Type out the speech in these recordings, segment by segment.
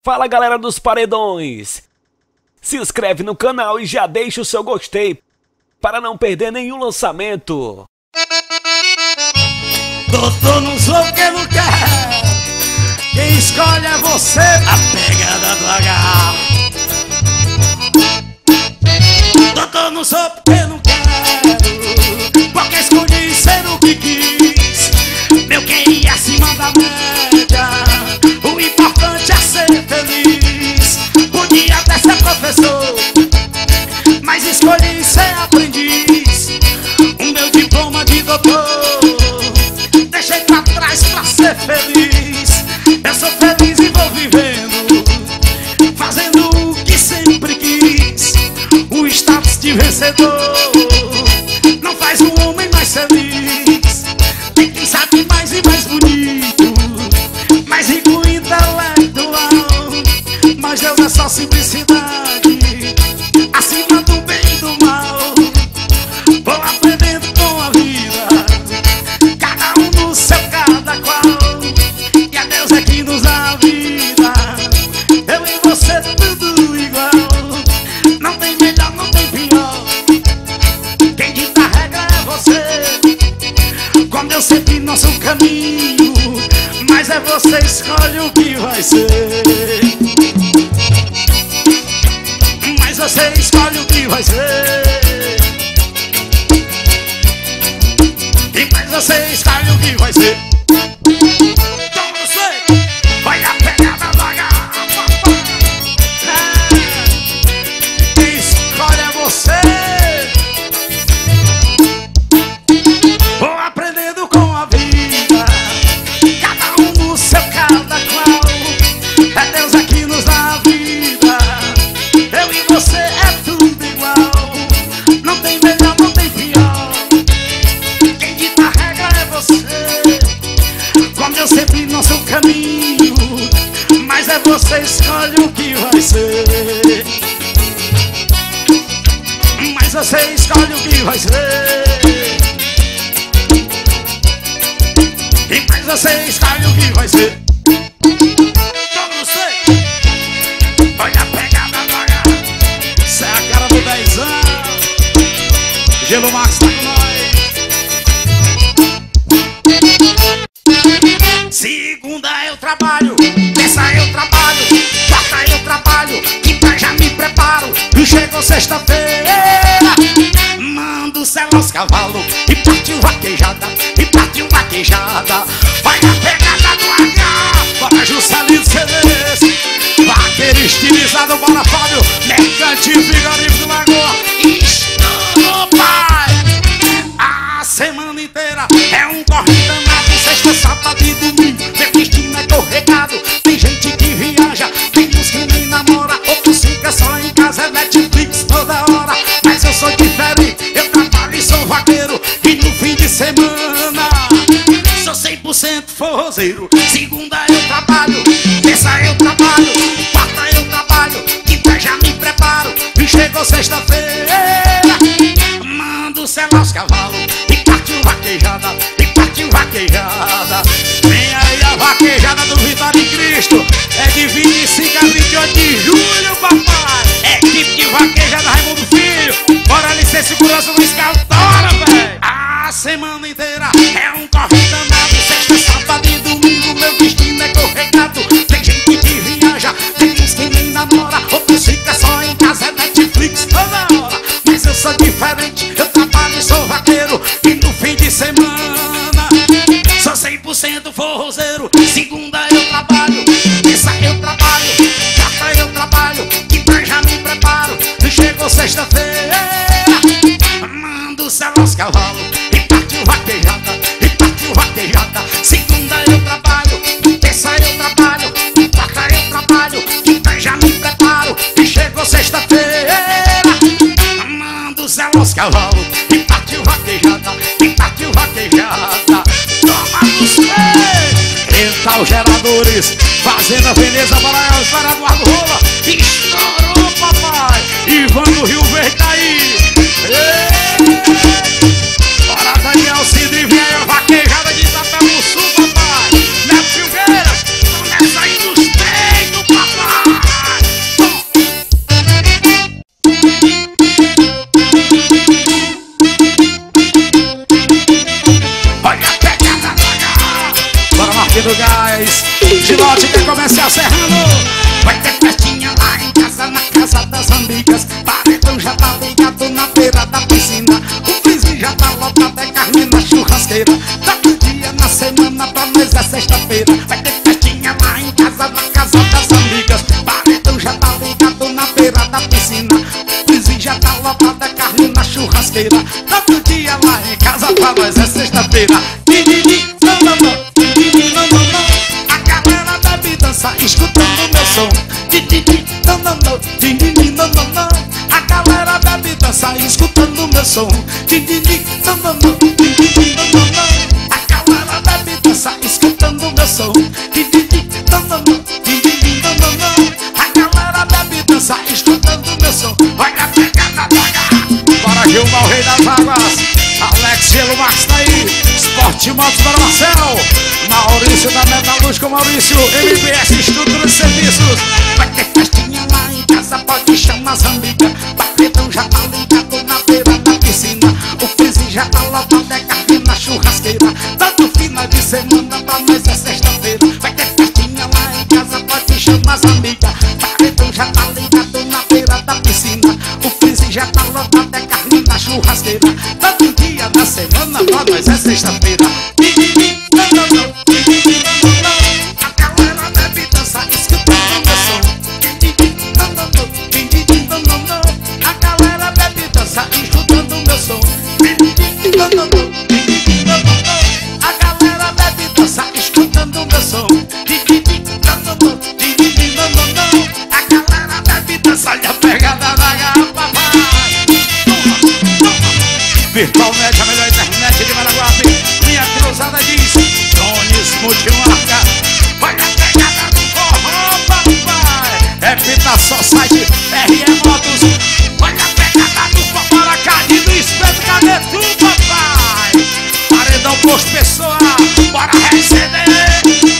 Fala galera dos paredões, se inscreve no canal e já deixa o seu gostei para não perder nenhum lançamento. Doutor, não sou o que não quer, quem escolhe é você, a pegada do H. Doutor, não sou porque não quero, porque escolhi ser o que quis. Meu QI acima da média, o importante é ser feliz. Podia até ser professor, mas escolhi ser aprendiz. O meu diploma de doutor deixei pra trás pra ser feliz. Eu sou feliz e vou vivendo, fazendo o que sempre quis. O status de vencedor não faz um homem mais feliz. Tem quem sabe mais e mais bonito, mais rico intelectual. Mas Deus é só simplicidade, acima do bem e do mal. Vou aprendendo com a vida, cada um no seu, cada qual. E a Deus é que nos dá a vida, eu e você tudo igual. Não tem melhor, não tem pior, quem dita a regra é você. Como eu sempre nosso caminho, mas é você escolhe o que vai ser. Mas você escolhe o que vai ser. E mas você escolhe o que vai ser. Então você vai a pegada do H. Quem escolhe é você. Vou aprendendo com a vida, cada um no seu, cada qual. É Deus aqui nos dá a vida, eu e você é tudo igual. Não tem melhor, não tem pior, quem dita a regra é você. Como eu sempre não sou o caminho, mas é você escolhe o que vai ser. Mas você escolhe o que vai ser. E mas você escolhe o que vai ser. Então você olha a pegada do H. Isso é a cara do 10 anos. Gelo Max tá com nós. Segunda eu trabalho, terça eu trabalho, quarta eu trabalho, quinta já me preparo. E chegou sexta-feira, mando selar os cavalos e partiu vaquejada, e partiu vaquejada. Vai na pegada do H, bora Juscelino CDs, vaqueiro estilizado, bora Fábio, mercantil, frigorífico Lagoa. Estourou, pai! A semana inteira é um corre danado, sexta, sábado e domingo, meu destino é corregado. Tem gente que viaja, tem uns que nem namora, outros fica só em casa, é Netflix toda hora. Mas eu sou diferente, eu trabalho e sou vaqueiro, e no fim de semana sou 100% forrozeiro. Segunda eu trabalho, terça eu trabalho, quarta eu trabalho, quinta já me preparo. E chegou sexta-feira, mando selar os cavalos e partiu vaquejada, e partiu vaquejada. Vem aí a vaquejada do Vitória em Cristo, é de 25 a 28 de julho, papai. Equipe de vaquejada Raimundo Filho, bora licença e segurança no escaltora, velho. A semana inteira é um corre danado, sexta, sábado e domingo, meu destino é corregado. Tem gente que viaja, tem uns que nem namora, outros fica só em casa, é Netflix toda hora. Mas eu sou diferente, eu trabalho e sou vaqueiro, e no fim de semana sou 100% forrozeiro. Segunda eu trabalho, terça eu trabalho, quarta eu trabalho, quinta já me preparo. E chegou sexta-feira, mando selar os cavalos e partiu vaquejada, e partiu vaquejada. Segunda eu trabalho, terça eu trabalho, quarta eu trabalho, quinta já me preparo. E chegou sexta-feira, mando selar os cavalos e partiu vaquejada, e partiu vaquejada. Toma nos pés! Rental Geradores, Fazenda Veneza, Barael, Espera Eduardo Rola. Estourou, papai! Ivan do Rio Verde tá aí! Bora Daniel Cidre, vem aí a vaquejada de Itapé do Sul, papai! Neto Filgueiras, estão nessa aí dos peitos, papai! comercial Serrano. Vai ter festinha lá em casa, na casa das amigas. Paredão já tá ligado na beira da piscina. O freezer já tá lotado, é carne na churrasqueira. Todo dia na semana, pra nós é sexta-feira. Vai ter festinha lá em casa, na casa das amigas. Paredão já tá ligado na beira da piscina. O freezer já tá lotado, é carne na churrasqueira. Todo dia lá em casa, pra nós é sexta-feira. Não, não, não, não, não, não. A galera bebe dança, escutando meu som. Não, não, não, não, não, não. A galera bebe dança, escutando meu som. Não, não, não, não, não, não. A galera bebe dança, escutando meu som. Não, não, não, não, não. A galera bebe dança, escutando meu som. Olha a pegada, bora Gilmar, o rei das águas. Alex Gelo Max tá aí. Esporte Motos para Marcel. Maurício da Metalúrgica, Maurício MBS Estrutura de Serviços. Vai ter festinha lá em casa, pode chamar as amigas. Paredão já tá ligado na beira da piscina. O freezer já tá lotado, é carne na churrasqueira. Todo final de semana, pra nós é sexta-feira. Vai ter festinha lá em casa, pode chamar as amigas. Paredão já tá ligado na beira da piscina. O freezer já tá lotado, é carne na churrasqueira. Todo dia da semana, pra nós é sexta-feira. Não, não, não, não, não. A galera bebe dança, escutando meu som. Não, não, não, não, não, não. A galera bebe dança, escutando meu som. Não, não, não, não, não, não. A galera bebe dança, escutando meu som. Não, não, não, não, não. A galera bebe dança, olha a pegada da garrafa. Virtualmente a melhor internet de Maraguape. Minha cruzada diz Drones Multimarca. Olha a pegada do forró, papai. Repita só site RE Motos. Olha a pegada do forró, Aracade do Espeto, cadê tu, papai? Paredão Posto Pessoa, bora receber.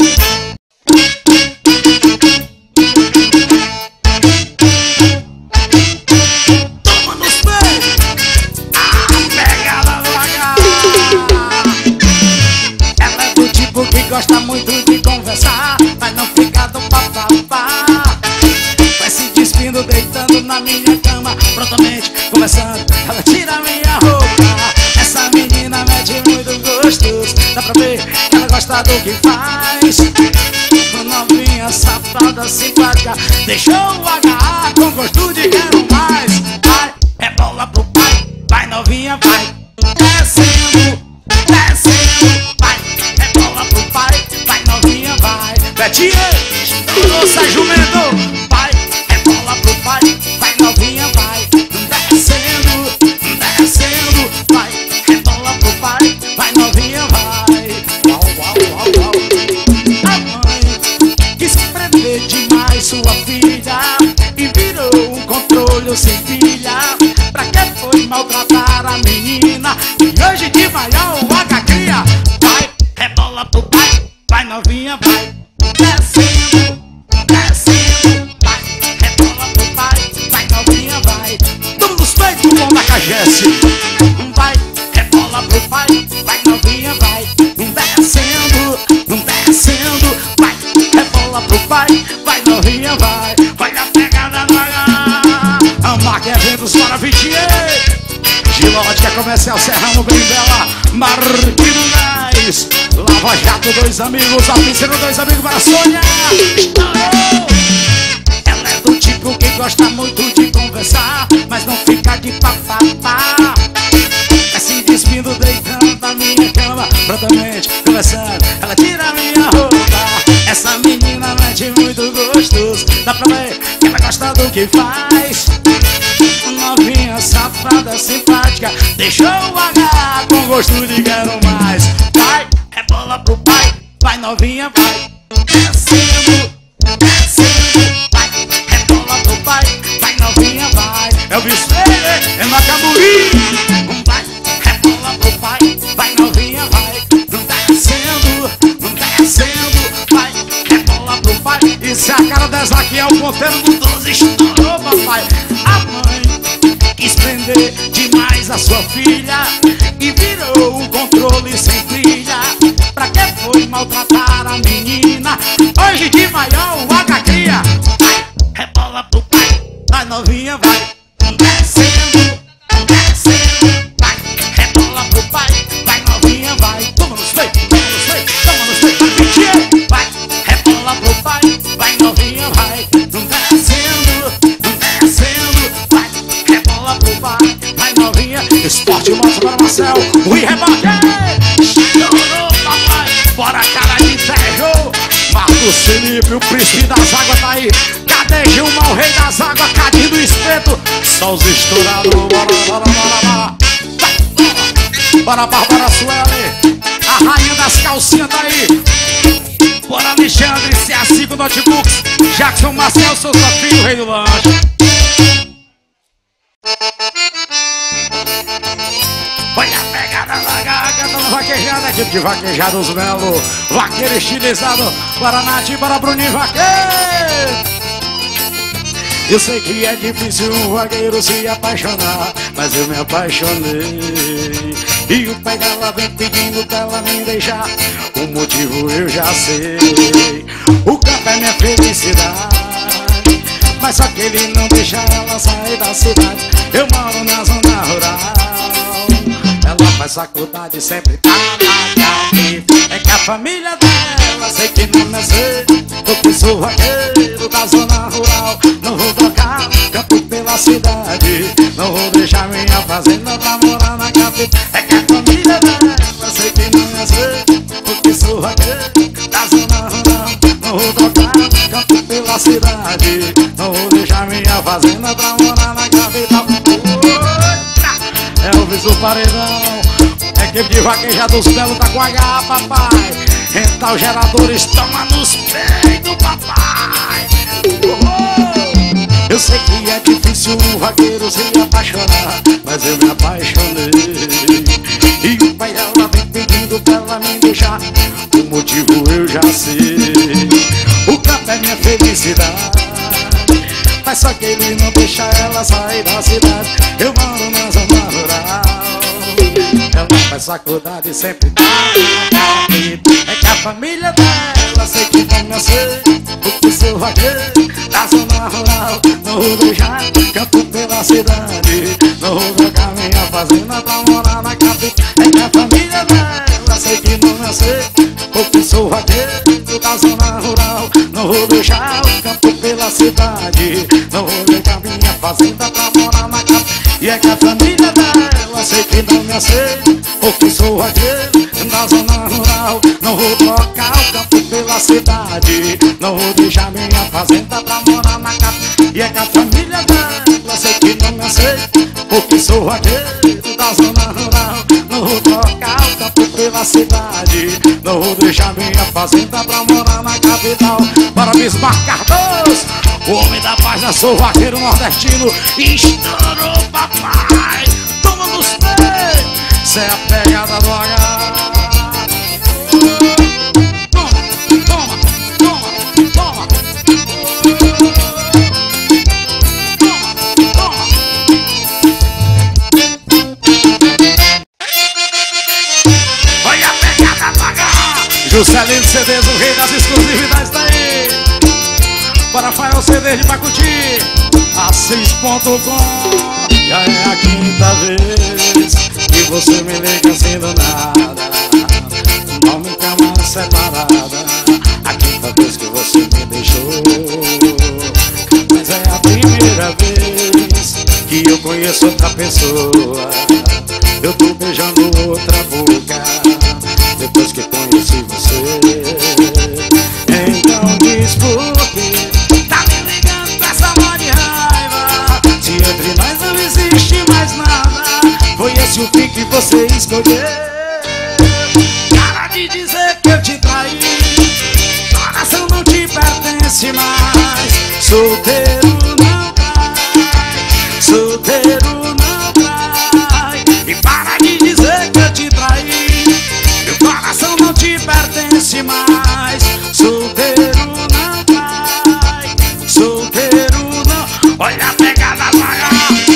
Toma nos pés. Que gosta muito de conversar, mas não fica do papapá. Vai se despindo, deitando na minha cama, prontamente começando, ela tira minha roupa. Essa menina mete muito gostoso, dá pra ver que ela gosta do que faz. Novinha, safada, simpática, deixou o agarrar com gosto de quero mais. Vai, rebola pro pai, vai novinha, vai descendo, descendo, vai. Rebola pro pai, vai novinha, vai. Betinho, estourou, sai jumento. Vai, rebola pro pai, vai novinha, vai. Descendo, descendo, vai. Rebola pro pai, vai novinha, vai. Uau, uau, uau, uau. A mãe quis prender demais sua filha e virou um controle sem pilha. Pra que foi maltratar a menina e hoje de manhã o H cria. Vai, rebola pro pai, vai novinha, vai. Descendo, descendo, vai. Rebola pro pai, vai novinha, vai. Todos os peitos vão na cagesse. Vai, rebola pro pai, vai novinha, vai. Descendo, descendo, vai. Rebola pro pai, vai novinha, vai. Vai a pegada na a máquina eventos para Vitier. Gilótica Comercial Serrano, Bembela, Marquinhos Gás, Lava Jato, dois amigos, Alpicero, dois amigos para Sônia. Estourou! Ela é do tipo que gosta muito de conversar, mas não fica de papapá. Vai se despindo, deitando na minha cama, prontamente conversando, ela tira minha roupa. Essa menina mete muito gostoso, dá pra ver que ela gosta do que faz. Novinha, safada, simpática, deixou o H com gosto de quero mais. Vai, rebola pro pai, vai novinha, vai. Descendo, descendo, vai. Rebola pro pai, vai novinha, vai. É o Bisfeire, é na Cambuí. Vai, rebola pro pai, vai novinha, vai. Descendo, descendo, vai. Rebola pro pai. E se a cara dessa aqui é o ponteiro do 12, estourou, papai. A mãe quis prender demais a sua filha e virou um controle sem trilha. Pra que foi maltratar a menina Hoje de manhã o H cria. Vai, rebola pro pai. Vai novinha, vai. Descendo, descendo. Vai, rebola pro pai. Vai novinha, vai. Toma nos peitos, toma nos peitos, toma nos peitos. Vai, rebola pro pai. Vai novinha, vai. Descendo, descendo. Vai, rebola pro pai. Vai novinha. Esporte moto para Marcel. O rebote. Estourou, papai. Bora, cara de Sérgio. Marcos Felipe, o príncipe das águas tá aí. Cadê Gilmar, o rei das águas? Cadinho do espeto. Só os estourados. Bora, bora, bora, bora. Bora, Bárbara Sueli. A rainha das calcinhas tá aí. Bora, Alexandre, CA5 Notebooks. Jackson Marcel, seu Sofia, o rei do lanche. Olha a pegada da gaga, dando vaquejada, equipe de vaquejados Melo. Vaqueiro estilizado, bora Nath, bora Bruninho Vaqueiro. Eu sei que é difícil um vaqueiro se apaixonar, mas eu me apaixonei. E o pai dela vem pedindo pra ela me deixar. O motivo eu já sei. O campo é minha felicidade, mas só que ele não deixa ela sair da cidade. Eu moro na zona rural. Ela faz faculdade, sempre tá na caminho. É que a família dela sei que não me aceita, porque sou vaqueiro da zona rural. Não vou trocar campo pela cidade, não vou deixar minha fazenda pra morar na capital. É que a família dela sei que não me aceita, porque sou vaqueiro da zona rural. Não vou trocar campo pela cidade, não vou deixar minha fazenda pra morar na capital. Elvis o Paredão, equipe de vaquejados Belo tá com H, papai. Rental Geradores, toma nos peitos, papai. Eu sei que é difícil um vaqueiro se apaixonar, mas eu me apaixonei. E o pai dela vem pedindo pra ela me deixar. O motivo eu já sei. O campo é minha felicidade, mas só que ele não deixa ela sair da cidade. Eu moro na zona rural. Ela faz faculdade, sempre tá na capital. É que a família dela sei que não me aceita, porque sou vaqueiro da zona rural. Não vou deixar campo pela cidade, não vou trocar minha fazenda pra morar na capital. É que a família dela sei que não me aceita, porque sou vaqueiro da zona rural. Não vou deixar o campo pela cidade, não vou deixar minha fazenda pra morar na capital. E é que a família dela sei que não me aceita, porque sou vaqueiro da zona rural. Não vou trocar o campo pela cidade, não vou deixar minha fazenda pra morar na capital. E é que a família dela sei que não me aceita, porque sou vaqueiro da zona rural. Não vou trocar o campo pela cidade, não vou deixar minha fazenda pra morar na capital. Para Bismarck Cardoso, o homem da paz, eu sou vaqueiro nordestino. Estourou, papai, toma nos peitos. Cê é a pegada do H. Toma, toma, toma, toma. Toma, toma. Olha a pegada do H. Juscelino CDs, o rei das exclusividades, tá aí. Para Rafael CD de Pacuti, Assis.com. Já é a quinta vez que você me liga assim do nada. Não me cama separada. A quinta vez que você me deixou. Mas é a primeira vez que eu conheço outra pessoa. Eu tô beijando outra boca depois que conheci você. Então diz por quê tá me ligando com essa mó de raiva, se entre nós não existe mais nada. Foi esse o fim que você escolheu. Cara de dizer que eu te traí, coração não te pertence mais. Solteiro não cai, solteiro não cai. E para de dizer que eu te traí, meu coração não te pertence mais. Solteiro não cai, solteiro não. Olha a pegada vaga.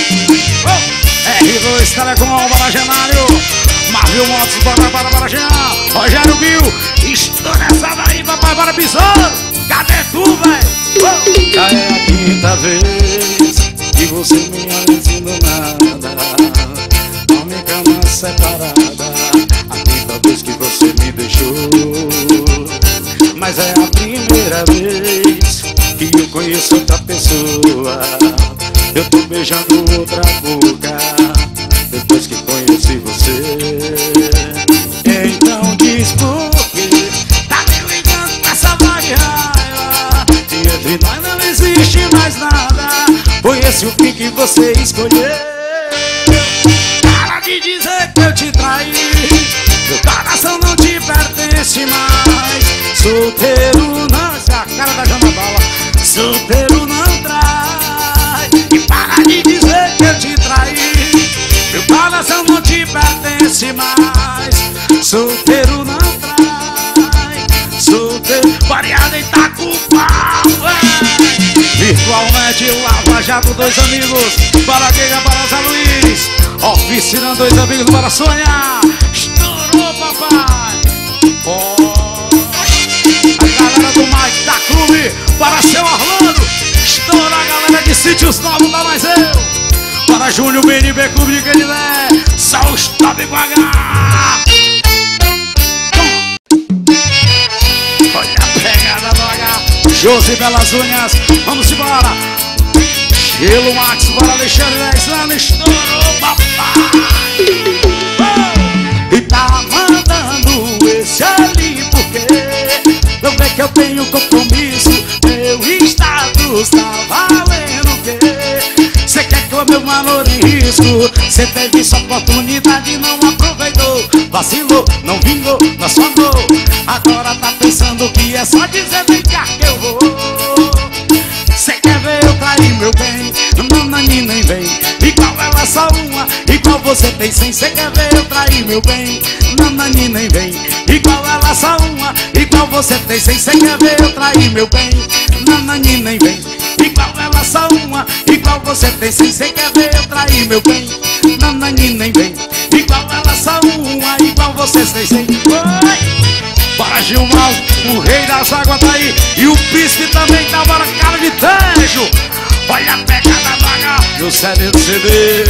R2 Telecom, Baragenário, Marvil Motos, para Baragenário, Rogério Bill, estoura essa daí, papai. papai, bora besouro. Cadê tu, velho? Já é a quinta vez que você me ensina nada. Dorme em cama separada. A quinta vez que você me deixou. Mas é a primeira vez que eu conheço outra pessoa. Eu tô beijando outra boca depois que conheci você. Então diz por quê Tá me ligando com essa vaga de raiva. se entre nós não existe mais nada. Foi esse o fim que você escolheu. Para de dizer que eu te traí. Meu coração não te pertence mais. Solteiro não, essa é a cara da Jana Bala. Solteiro não trai. E para de dizer que eu te traí. Meu coração não te pertence mais. Solteiro não trai. Solteiro. Variada e tá com pau, véi. Virtualmente Lava Jato, dois amigos. Para Guega, para Zé Luiz. Oficina, dois amigos para Sonhar. Estourou, papai. A galera do Mike da Clube para Seu Orlando. Estoura a galera de Sítios Novos da Mais Eu. Para Júnior BNB Clube de Canilé. Só os top com H. Olha a pegada do H. Josi Belas Unhas, vamos embora. Gelo Max para Alexandre 10 anos. Estourou, papai. E tá mandando esse ali porque não vê que eu tenho compromisso. Meu status tá valendo o quê? Cê quer que o meu valor em risco? Cê teve sua oportunidade e não aproveitou. Vacilou, não vingou, nosso amor. Agora tá pensando que é só dizer vem cá que eu vou. Cê quer ver eu trair meu bem? Nanani nem vem. Igual ela só uma, igual você tem 100. Cê quer ver eu trair meu bem? Nanani nem vem. Igual ela só uma, igual você tem 100. Cê quer ver eu trair meu bem? Nanani nem vem. Igual ela só uma, igual você tem 100. Cê quer ver eu trair meu bem? Nanani nem vem. Igual ela só uma, igual você tem 100. Oi! Para Gilmar, o rei das águas tá aí. E o príncipe também tá, bora cara de Tejo. Olha a pegada do H. E o CD do CD.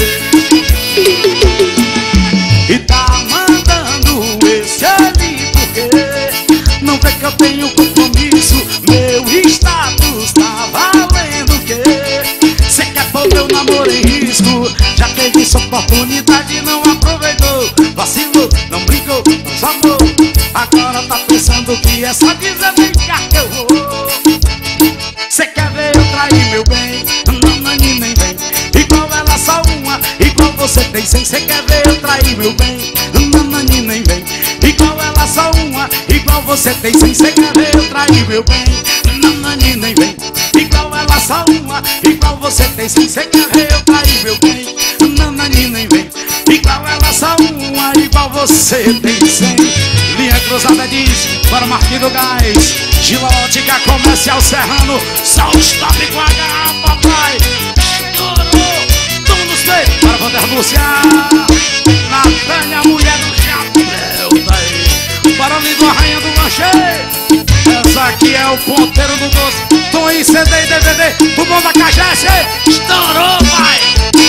E tá mandando esse ali porque não vê que eu tenho compromisso. Meu status tá valendo o quê? Cê quer pôr meu namoro em risco? Já teve sua oportunidade e não aproveitou. Vacilou, não brincou, não samou. Agora tá pensando que é só dizer vem cá que eu vou. Cê quer ver eu trair meu bem? Nanani nem vem. Igual ela só uma, igual você tem 100. Cê quer ver eu trair meu bem? Nanani nem vem. Igual ela só uma, igual você tem 100. Cê quer ver eu trair meu bem? Nanani nem vem. Igual ela só uma, igual você tem 100. Cê quer ver eu trair meu bem? Nanani nem vem. Igual ela só uma, igual você tem 100. Linha cruzada diz para Marquinhos do Gás. Gilótica Comercial Serrano. Só os top com H, papai. Estourou. Todos bem para Vander Lúcia. Natânia, mulher do chapéu, tá aí. Para o lindo, a rainha do lanche. Essa aqui é o ponteiro do doce. Tom em CD e DVD. O bom da Cajesse. Estourou, pai.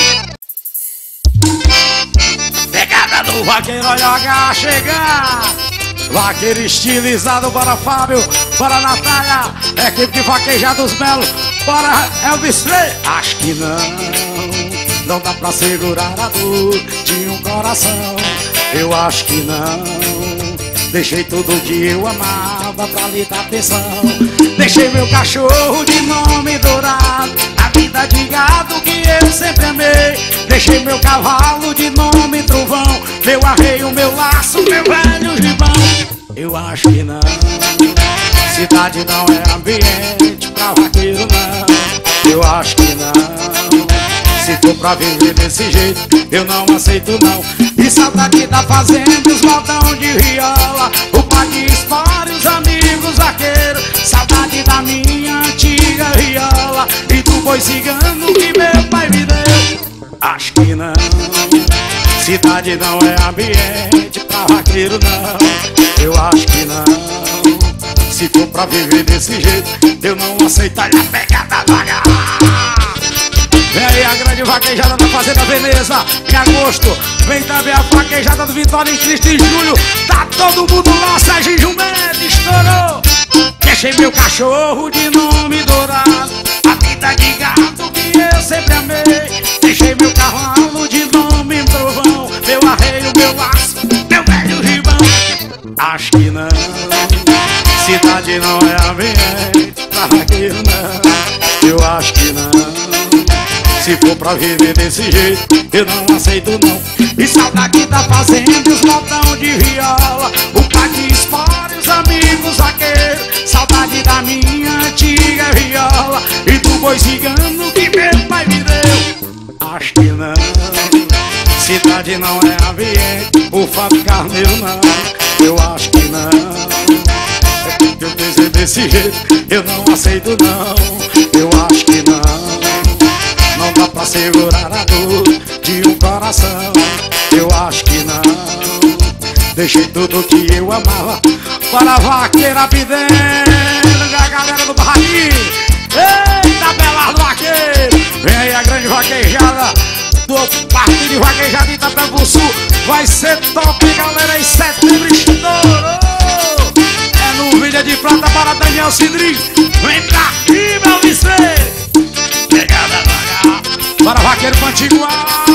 Pegada do vaqueiro, olha o H chegar. Vaqueiro estilizado para Fábio, para Natália, equipe de vaquejados Melo, para Elvis Frei. Acho que não dá pra segurar a dor de um coração. Eu acho que não. Deixei tudo que eu amava pra lhe dar atenção. Deixei meu cachorro de nome dourado, a vida de gado que eu sempre amei. Deixei meu cavalo de nome trovão, meu arreio, meu laço, meu velho gibão. Eu acho que não. Cidade não é ambiente pra vaqueiro não. Eu acho que não. Se for pra viver desse jeito, eu não aceito não. E saudade da fazenda, os moldão de viola, o pai de espora e os amigos vaqueiros. Saudade da minha antiga viola e do boi cigano que meu pai me deu. Acho que não. Cidade não é ambiente pra vaqueiro não. Eu acho que não. Se for pra viver desse jeito, eu não aceito a pegada vaga. Vem aí a grande vaquejada da Fazenda Veneza em agosto. Vem também a vaquejada do Vitória em Cristo em julho. Tá todo mundo lá, Serginho Mendes estourou. Deixei meu cachorro de nome dourado, a vida de gato que eu sempre amei. Deixei meu cavalo de nome trovão, meu arreio, meu laço, meu velho ribão. Acho que não, cidade não é ambiente pra vaqueiro não. Eu acho que não. Se for pra viver desse jeito, eu não aceito não. E saudade da fazenda e os modão de viola, o pai que espora e os amigos vaqueiros. Saudade da minha antiga viola e do boi cigano que meu pai me deu. Acho que não, cidade não é ambiente, o Fábio Carneiro não. Eu acho que não, é porque eu pensei desse jeito, eu não aceito não. Eu acho que não. Não dá pra segurar a dor de um coração. Eu acho que não. Deixei tudo que eu amava para a vaqueira pidendo. A galera do barraquinho, eita, Belardo Vaqueiro. Vem aí a grande vaquejada do partido de vaquejada de Itapeva Sul. Vai ser top, galera, em setembro estourou. É no Vilha de Prata para Daniel Cidrim. Vem pra aqui, meu Vicente. Pegada vaga para vaqueiro Pantiguar.